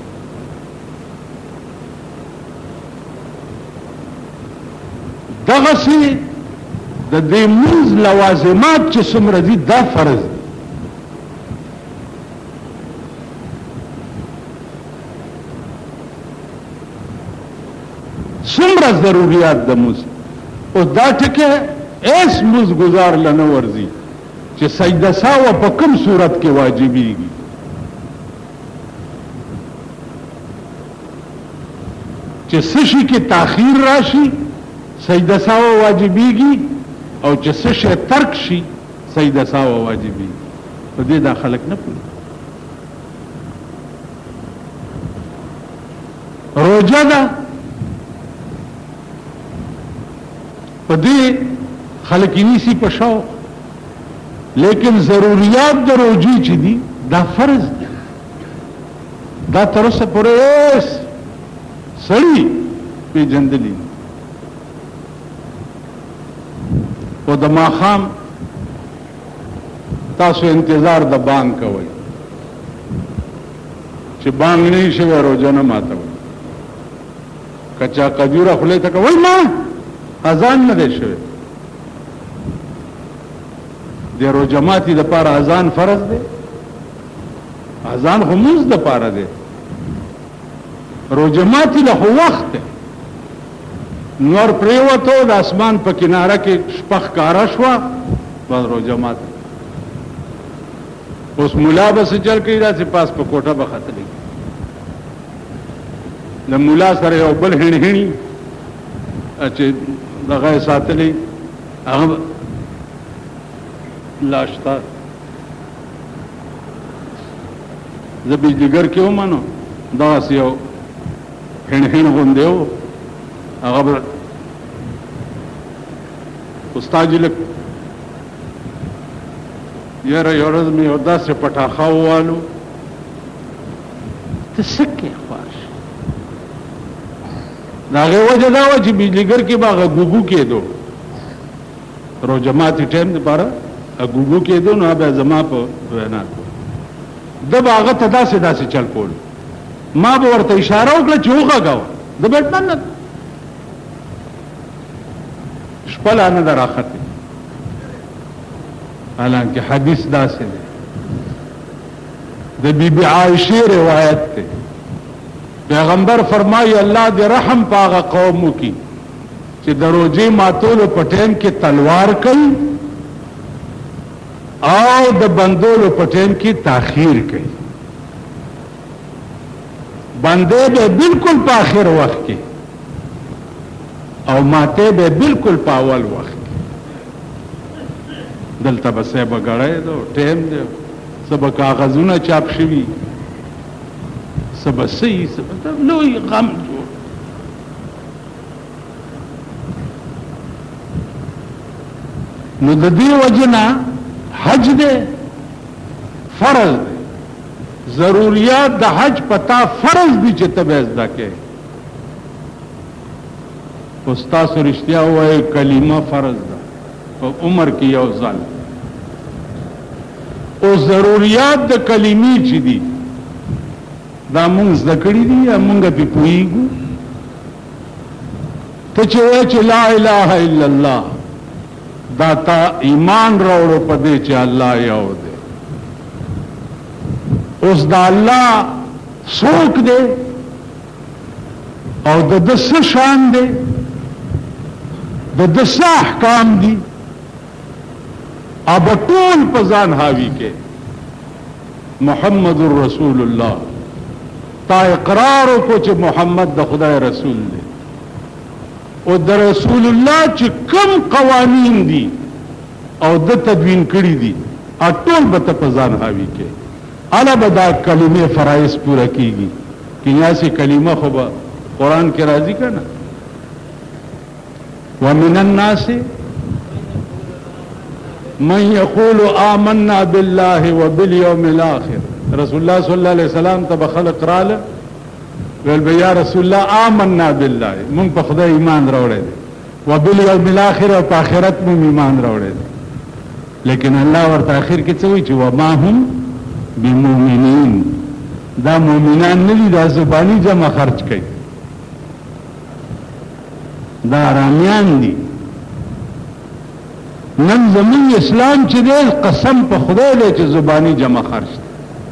دغسې د دې لمونځ لوازمات چې څومره دي دا فرض دي. څومره ضروریات د لمونځ او دا ټکي ایس لمونځ ګزار له نه ورځي چې سجده سهو په کوم صورت کې واجبېږي. چې څه شي کې تاخیر راشي سجده سهو واجبېږي او چې څه شی ترک شي سجده سهو واجبېږي. په دې دا خلک نه پوهېږي. روژه ده په دې خلک یې نیسي په شوق لیکن ضروریات د روجي چې دي دا فرض دي. دا تر اوسه پورې سړي پیژندلی او د ماښام تاسو انتظار د بانګ کوئ چې بانګ نه شي روزه نه ماتوي. کچا قدیره خولې ته کوي ما اذان نه دی شوی. د روزه ماتي د پاره اذان فرض دی. اذان خو موږ د پاره دی. روزه ماتي له وخت دی. نور پریوتو د اسمان په کناره کې شپخ کارا شوه بس روزه ماتي. اوس مولا بس چل کوي داسې پاس په کوټه به ختلی د مولا سره یو بل هڼ هڼي چې دغه یې ساتلی هغه لاشتا زه بجلیګر کې ومنو دغسې یو هڼ هڼ غوندې و هغه به استاد جي لږ یاره یو ورځ مې یو داسې پټاخه ووالو ته څه کې خوښ د هغې وجه دا وه چې بجلیګر کې به هغه ګوګو کېدو روزه ماتي ټایم دپاره ګوګو کېدو نو بیا زما په وینا ده به هغه ته داسې داسې چل کولو ما به ورته اشاره وکړه چې وغږوه د بیټمن نه شپه لا نه ده راختې حالانکه حدیث داسې دی د بی بی عائشې روایت دی پیغمبر فرمایي الله دې رحم په هغه قومو کې چې د روزې ماتولو په ټایم کې تلوار کوي او د بندولو په ټایم کې تاخیر کوي. بندې به بالکل په آخر وخت کې او ماته به بالکل په اول وخت دلته به صاحب غړی دو ټیم دی سبا کاغذونه چاپ شوي سبا صحیح سبا لوی غم جوړ نو د دې وجه نه حج دی فرض دی ضروریات د حج پتا فرض دي چې ته به زده کې استاد رښتیا وایي کلمه فرض ده په عمر کې یو ځل او ضروریات د کلمې چې دي دا مونږ زده کړي دي یا مونږ پې پوهېږو ته چې وایې چې لا اله الا الله دا تا ایمان راوړو په دې چې الله یو دی اوس دا الله څوک دی او د ده څه شان دی د ده څه احکام دي اب ټول په ځان حاوي کې محمد رسول الله تا اقرار وکړو چې محمد د خدای رسول دی او د رسول الله چې کوم قوانین دي او د تدوین کړي دي ټول به ته په ځان حاوي کې الا به دا کلمې فرایض پوره کیږي کیاسي کلمه خو به قرآن کې راځي که نه ومن الناس من يقول آمنا بالله وباليوم الآخر رسول الله صلی الله علیه وسلم ته به خلق راله ویل به یا رسول الله آمنا بالله مونږ په خدای ایمان راوړی دی وبالیوم الاخر او په آخرت مونږ ایمان راوړی دی لیکن الله ورته آخر کې څه وایي چې وما هم بمؤمنین دا مؤمنان نه دي دا زباني جمع خرج کوي دا رامیان دي نن زمون اسلام چې دی قسم په خدای دی چې زباني جمع خرج دی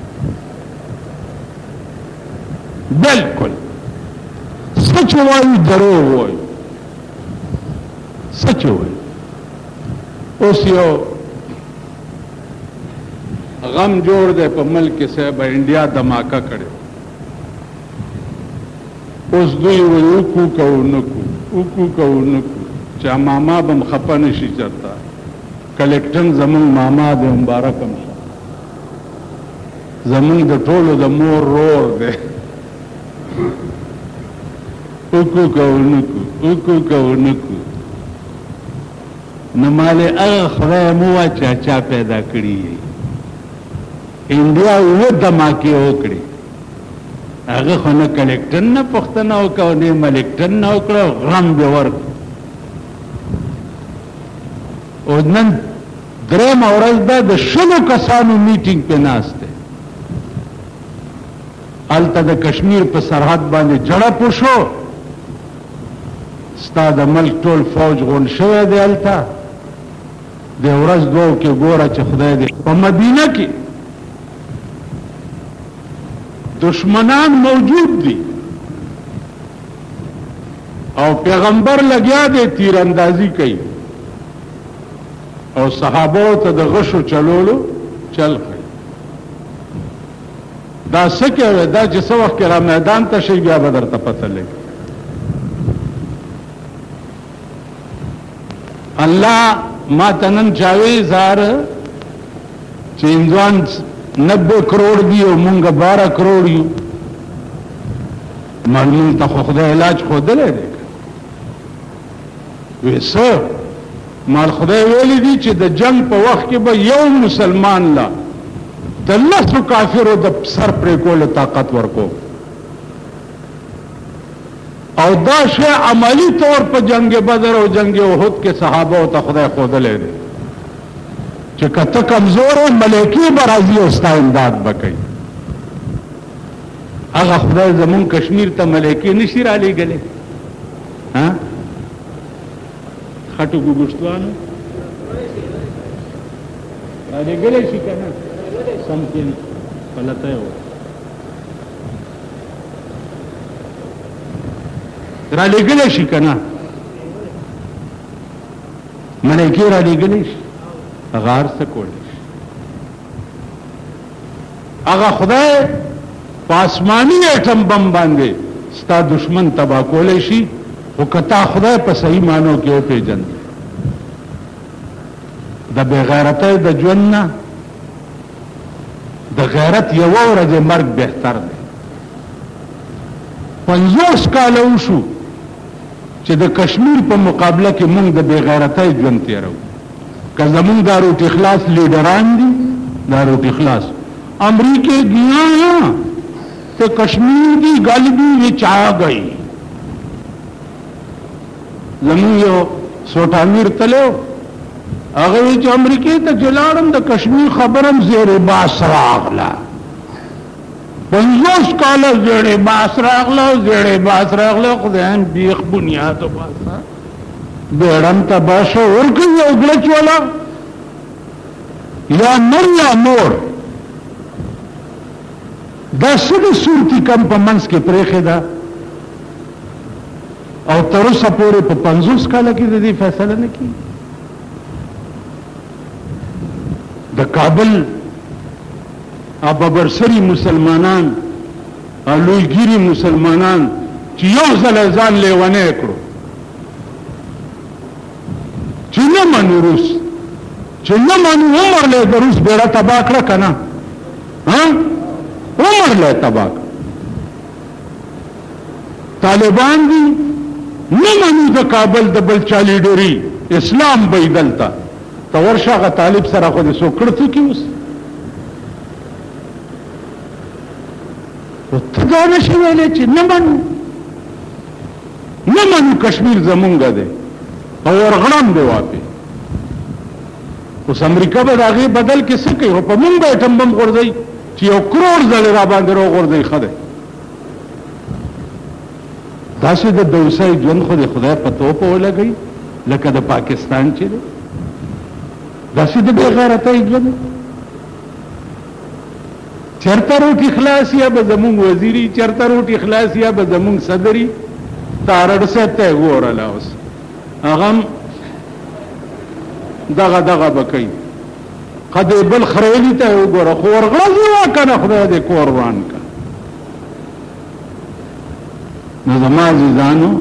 بالکل سچ وایي دروغ وایي سچ وایي اوس یو غم جوړ دی په ملک کې صاحب انډیا دماکه کړی اوس دوی وایي وکو کو نکو وکو کو نکو چا ماما بم خپه نشي چرته کلیکټن زمون ماما د مبارک هم زمون د ټولو د مور رور دی وکو کو نکو وکو کو نکو نماله هغه خدای مو چا چا پیدا کړی انډیا و دماکه وکړي هغه خو نه کلیکټن نه پښتنه وکاو نه ملکټن نه وکړو غرم به ورک او نن درېم ورځ ده د شلو کسانو میټینګ په ناسته الته د کشمیر په سرحد باندې جړه پوشو ستا د ملک ټول فوج غون شوی دی الته د ورځ دوه کې ګوره چې خدای دې په مدینه کې دشمنان موجود دي او پیغمبر لګیا دی تیر اندازی کوي او صحابو ته د غشو چلولو چل خي دا سکه دا چې څو وخت را میدان ته شي بیا بدر ته پته لګي الله ما تنن چاوي زار چې انځوان نبے کروڑ دی او مونږه بارہ کروڑ یو معلوم ته خدای علاج خو دلې دی وېسه مال خدای ویلي دي چې د جنگ په وخت کې به یو مسلمان لا د لسو کافرو د سر پرې کولو طاقت ورکو او دا شی عملی طور په جنگ بدر او جنگ احد کې صحابه او ته خدای خو دلې دی چې کته کمزور او ملکی برازي او ستا امداد وکړي هغه خدای زمون کشمیر ته ملکی نشي را لېږلی ها خټو ګوښتوانو را لېږلی شي که نه سم کې غلطه یې را لېږلی شي که نه ملکی را لېږلی شي غار څه کولی شي هغه خدای په آسماني ایټم بم باندې ستا دشمن تباه کولی شي خو که تا خدای په صحیح معنو کې وپېژندې د بېغیرتۍ د ژوند نه د غیرت یوه ورځې مرګ بهتر دی پنځوس کاله وشو چې د کشمیر په مقابله کې موږ د بېغیرتۍ ژوند تېرو که زمون دا روټ اخلاص لیډران دي دا روټ اخلاص امریکې گیا تو کشمیر کی گل بھی وچ آ گئی زمون یو سوټامیر تلو هغه چې امریکې ته جلاړم د کشمیر خبرم زیر باس راغلا پنځوس کاله زیر باس راغلا زیر باس راغلا خدای بیخ بنیاد وباسا بیړم تباشه ورکه یو غلچ والا یا نر یا نور دا سده صورتی کم په منځ کې پرېښې ده او تر اوسه پورې په پنځوس کاله کې د دې فیصله نه کېږي د کابل ابابرسري مسلمانان او لویګیري مسلمانان چې یو ځل ځان لیونی کړو چې نه منو روس چې نه منو عمر له د روس بیړه تباه کړه که نه عمر له تباه کړه طالبان دي نه منو د کابل د بل چا لیډري اسلام به یې دلته ته ورشه هغه طالب سره خو دې څوک کړ څه کي اوس ته دا نشي ویلی چې نه منو نه منو کشمیر زمونږ دی او ورغړم دی واپې اوس امریکا به د هغې بدل کې څه کوي خو په مونږ به ایټم بم غورځوي چې یو کروڑ ځلې را باندې راوغورځوي ښه دی داسې د دوسۍ ژوند خو د خدای په توپه ولګوي لکه د پاکستان چې دی داسې د بې غیرتۍ ژوند چېرته روټ اخلاص یا به زمونږ وزیري چېرته روټ اخلاص یا به زمونږ صدري تارړ صاحب ته یې ګورله اوس هغه هم دغه دغه به کوي قدې بل خریلي ته یې وګوره خو ورغړزې وا که نه خدای دې کور وران که نو زما عزیزانو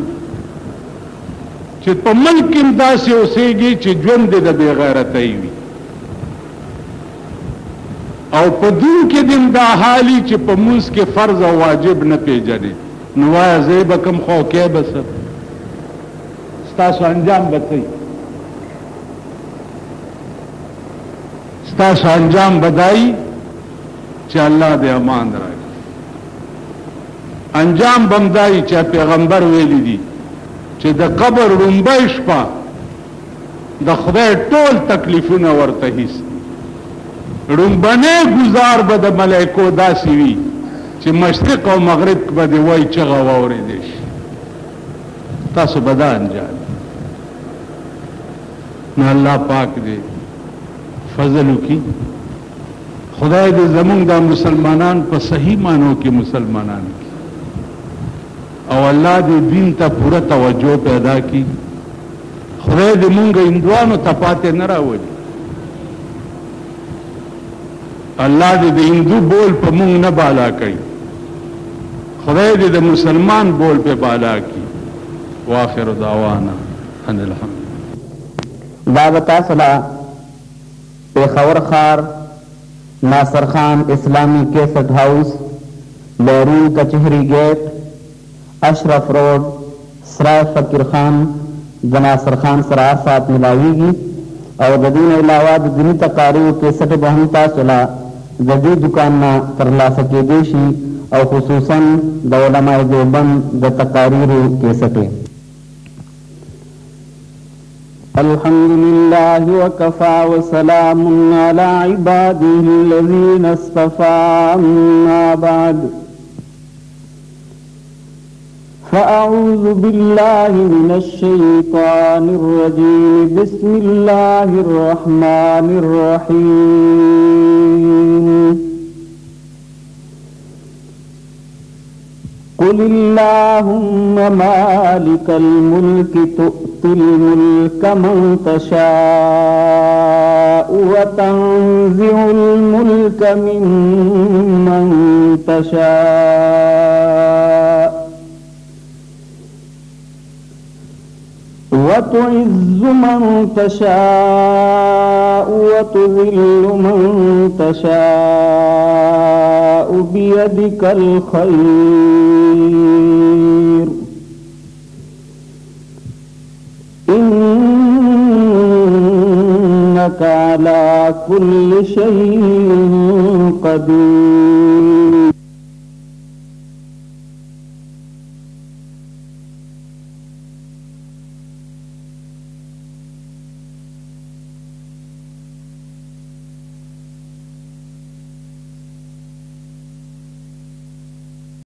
چې په ملک کې داسې اوسېږي چې ژوند دې د بې غیرتۍ وي او په دین کې دې دا حالي چې په مونځ کې فرض او واجب نه پېژنې نو وایه زه به کوم خو کې به څه ستاسو انجام به څه ستاسو انجام بدای چې الله دې امان راکړي. انجام بمدای چې پیغمبر ویلي دي چې د قبر لومبۍ شپه د خدای ټول تکلیفونه ورته هیڅ لومبنی گزار به د ملائکو داسې وي چې مشرق او مغرب به دې وایي چغه واورېدی شي. تاسو به دا انجام نو الله پاک دې فضل وکړي. خدای دې زمونږ د مسلمانان په صحیح معنو کې مسلمانان کړي او الله دې دین ته پوره توجه پیدا کړي. خدای دې مونږ هندوانو ته پاتې نه راولي. الله دې د هندو بول په مونږ نه بالا کوي. خدای دې د مسلمان بول په بالا کړي. واخر دعوانا ان الحمد. دا تاسو لا پیښور ښار ناصر خان اسلامی کیسټ هاؤس بیرون کچهری گیٹ اشرف روڈ سرای فقیر خان د ناصر خان سره سات ملاویږي او د دې علاوه د دیني تقاریو کیسټ به هم تاسو لا د دې دکان نه ترلاسه کېدی شي او خصوصا د علماء دیوبند د تقاریرو کیسټ. الحمد لله وكفى وسلام على عباده الذين اصطفى. أما بعد فأعوذ بالله من الشيطان الرجيم. بسم الله الرحمن الرحيم. قل اللهم مالك الملك تؤتي الملك من تشاء وتنزع الملك ممن تشاء وتعز من تشاء وتذل من تشاء بيدك الخير إنك على كل شيء قدير.